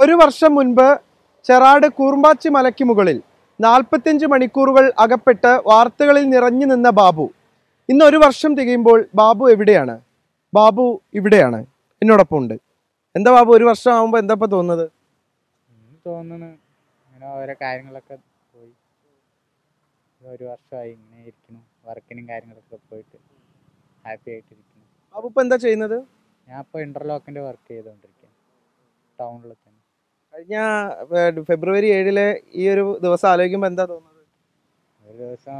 ഒരു വർഷം മുൻപ് ചെറാട് കൂർമ്പാച്ചി മലയ്ക്ക് മുകളിൽ 45 മണിക്കൂറുകൾ അകപ്പെട്ട് വാർത്തകളിൽ നിറഞ്ഞു നിന്ന ബാബു ഇന്ന് ഒരു വർഷം തികയുമ്പോൾ ബാബു എവിടെയാണ്? ബാബു ഇവിടെയാണ്, എന്നോടൊപ്പം ഉണ്ട്. എന്താ ബാബു, ഒരു വർഷം ആകുമ്പോൾ എന്താ ഇപ്പൊ തോന്നുന്നത്? തോന്നുന്നു ഇങ്ങനെ ഓരോ കാര്യങ്ങളൊക്കെ പോയി. ഒരു വർഷമായി ഇങ്ങനെ ഇരിക്കുന്നു, വർക്കിനും കാര്യങ്ങളൊക്കെ പോയിട്ട് ഹാപ്പി ആയിട്ടിരിക്കുന്നു. ബാബു ഇപ്പൊ എന്താ ചെയ്യുന്നത്? ഞാൻ ഇപ്പോൾ ഇന്റർലോക്കിന്റെ വർക്ക് ചെയ്തുകൊണ്ടിരിക്കുകയാണ് ടൗണിൽ തന്നെ. കഴിഞ്ഞ ഫെബ്രുവരി 7 ഈ ഒരു ദിവസം ആലോചിക്കുമ്പോൾ എന്താ തോന്നുന്നത്? ഒരു ദിവസം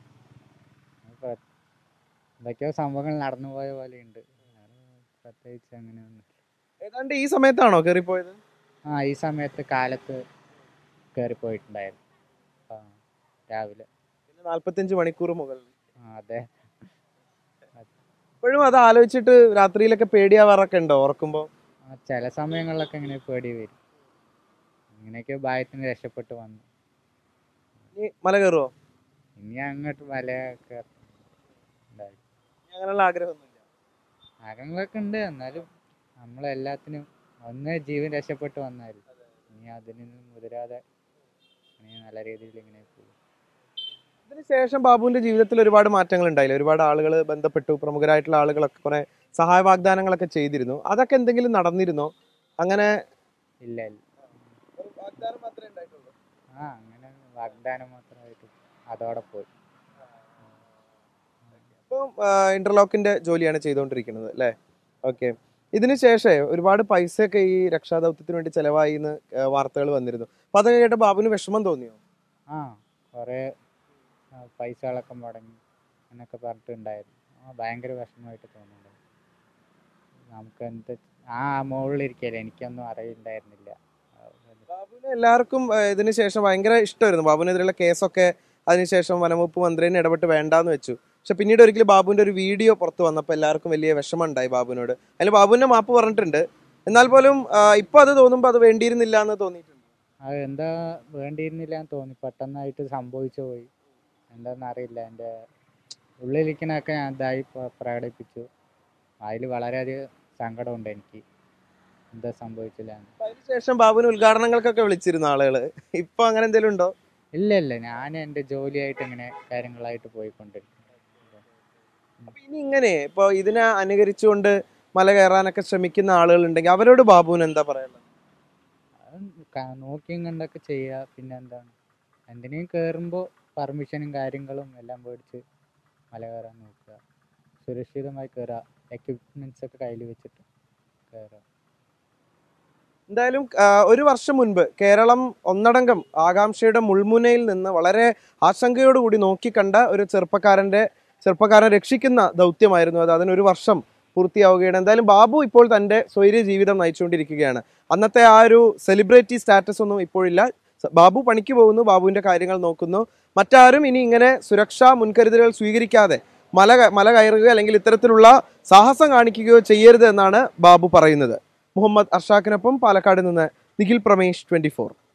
എന്തൊക്കെയോ സംഭവങ്ങൾ നടന്നു പോയ പോലെയുണ്ട്. പ്രത്യേകിച്ച് അങ്ങനെയൊന്നും. ഏതാണ്ട് ഈ സമയത്താണോ കയറിപ്പോയത്? ഈ സമയത്ത് കാലത്ത് കയറിപ്പോയിട്ടുണ്ടായിരുന്നു. രാവിലെ 45 മണിക്കൂർ മുകളിൽ. അതെ. ഇപ്പോഴും അത് ആലോചിച്ചിട്ട് രാത്രിയിലൊക്കെ പേടിയാവാറൊക്കെ ഉണ്ടോ ഓർക്കുമ്പോ? ചില സമയങ്ങളിലൊക്കെ ഇങ്ങനെ പേടി വരും. ഇങ്ങനെയൊക്കെ ഭയത്തിന് രക്ഷപ്പെട്ട് വന്നു. ഇനി മല കയറുവോ? ഇനി അങ്ങോട്ട് മലയൊക്കെ ഉണ്ടായി. അങ്ങനെയുള്ള ആഗ്രഹമൊന്നുമില്ല. ആഗ്രഹങ്ങളൊക്കെ ഉണ്ട്, എന്നാലും നമ്മളെല്ലാത്തിനും ഒന്ന് ജീവൻ രക്ഷപ്പെട്ട് വന്നാലും ഇനി അതിനൊന്നും മുതിരാതെ നല്ല രീതിയിൽ ഇങ്ങനെ പോകും. ഇതിനുശേഷം ബാബുവിന്റെ ജീവിതത്തിൽ ഒരുപാട് മാറ്റങ്ങൾ ഉണ്ടായില്ലേ? ഒരുപാട് ആളുകൾ ബന്ധപ്പെട്ടു, പ്രമുഖരായിട്ടുള്ള ആളുകളൊക്കെ കുറെ സഹായ വാഗ്ദാനങ്ങളൊക്കെ ചെയ്തിരുന്നു. അതൊക്കെ എന്തെങ്കിലും നടന്നിരുന്നോ? അങ്ങനെ ഇല്ല. വാഗ്ദാനം മാത്രമേ ഉണ്ടായിട്ടുള്ളൂ. അങ്ങനെ വാഗ്ദാനം മാത്രമായിട്ട് അതോടെ പോയി. ഇപ്പം ഇന്റർലോക്കിന്റെ ജോലിയാണ് ചെയ്തുകൊണ്ടിരിക്കുന്നത് അല്ലേ? ഓക്കെ. ഇതിന് ശേഷം ഒരുപാട് പൈസയൊക്കെ ഈ രക്ഷാദൗത്യത്തിന് വേണ്ടി ചെലവായി എന്ന് വാർത്തകൾ വന്നിരുന്നു. അപ്പൊ അതൊക്കെ കേട്ട് ബാബുവിന് വിഷമം തോന്നിയോ? കുറെ പൈസകളൊക്കെ മുടങ്ങി എന്നൊക്കെ പറഞ്ഞിട്ടുണ്ടായിരുന്നു. ഭയങ്കര വിഷമമായിട്ട് തോന്നുന്നുണ്ട്. നമുക്ക് എന്ത് മുകളിലിരിക്കല്ലേ, എനിക്കൊന്നും അറിയില്ലായിരുന്നില്ല. ബാബുവിന് എല്ലാവർക്കും ഇതിന് ശേഷം ഭയങ്കര ഇഷ്ടമായിരുന്നു. ബാബുവിനെതിരെയുള്ള കേസൊക്കെ അതിനുശേഷം വനംവകുപ്പ് മന്ത്രിനെ ഇടപെട്ട് വേണ്ടാന്ന് വെച്ചു. പക്ഷെ പിന്നീട് ഒരിക്കലും ബാബുവിന്റെ ഒരു വീഡിയോ പുറത്ത് വന്നപ്പോൾ എല്ലാവർക്കും വലിയ വിഷമം ഉണ്ടായി ബാബുവിനോട്. അതിൽ ബാബുവിന്റെ മാപ്പ് പറഞ്ഞിട്ടുണ്ട്. എന്നാൽ പോലും ഇപ്പൊ അത് തോന്നുമ്പോൾ അത് വേണ്ടിയിരുന്നില്ല എന്ന് തോന്നിയിട്ടുണ്ട്. അത് എന്താ വേണ്ടിയിരുന്നില്ല എന്ന് തോന്നി, പെട്ടെന്നായിട്ട് സംഭവിച്ചു പോയി. എന്താണെന്ന് അറിയില്ല. എൻ്റെ ഉള്ളിലിരിക്കുന്നതൊക്കെ ഞാൻ ഇതായി പ്രകടിപ്പിച്ചു. അതിൽ വളരെയധികം സങ്കടമുണ്ട് എനിക്ക്, എന്താ സംഭവിച്ചില്ല. അതിനുശേഷം ബാബുവിന് ഉദ്ഘാടനങ്ങൾക്കൊക്കെ വിളിച്ചിരുന്നു ആളുകള്. ഇപ്പൊ അങ്ങനെ എന്തെങ്കിലും ഉണ്ടോ? ഇല്ല, ഞാൻ എൻ്റെ ജോലിയായിട്ട് ഇങ്ങനെ കാര്യങ്ങളായിട്ട് പോയിക്കൊണ്ടിരിക്കും. അപ്പൊ ഇനി ഇങ്ങനെ ഇപ്പൊ ഇതിനെ അനുകരിച്ചുകൊണ്ട് മല കയറാനൊക്കെ ശ്രമിക്കുന്ന ആളുകൾ ഉണ്ടെങ്കിൽ അവരോട് ബാബുവിന് എന്താ പറയാനുള്ളത്? നോക്കിയും കണ്ടൊക്കെ ചെയ്യുക. പിന്നെ എന്താണ്, എന്തിനേയും കയറുമ്പോൾ പെർമിഷനും കാര്യങ്ങളും എല്ലാം മേടിച്ച് മല കയറാൻ നോക്കുക. സുരക്ഷിതമായി കയറുക, എക്യുപ്മെന്റ്സ് ഒക്കെ കയ്യിൽ വെച്ചിട്ട് കയറുക. എന്തായാലും ഒരു വർഷം മുൻപ് കേരളം ഒന്നടങ്കം ആകാംക്ഷയുടെ മുൾമുനയിൽ നിന്ന് വളരെ ആശങ്കയോടുകൂടി നോക്കിക്കണ്ട ഒരു ചെറുപ്പക്കാരൻ രക്ഷിക്കുന്ന ദൗത്യമായിരുന്നു അത്. അതിനൊരു വർഷം പൂർത്തിയാവുകയാണ്. എന്തായാലും ബാബു ഇപ്പോൾ തൻ്റെ സ്വൈര്യ ജീവിതം നയിച്ചുകൊണ്ടിരിക്കുകയാണ്. അന്നത്തെ ആ ഒരു സെലിബ്രിറ്റി സ്റ്റാറ്റസ് ഒന്നും ഇപ്പോഴില്ല. ബാബു പണിക്ക് പോകുന്നു, ബാബുവിൻ്റെ കാര്യങ്ങൾ നോക്കുന്നു. മറ്റാരും ഇനി ഇങ്ങനെ സുരക്ഷാ മുൻകരുതലുകൾ സ്വീകരിക്കാതെ മല കയറുകയോ അല്ലെങ്കിൽ ഇത്തരത്തിലുള്ള സാഹസം കാണിക്കുകയോ ചെയ്യരുത് എന്നാണ് ബാബു പറയുന്നത്. മുഹമ്മദ് അർഷാഖിനൊപ്പം പാലക്കാട് നിന്ന് നിഖിൽ പ്രമേഷ്, 24.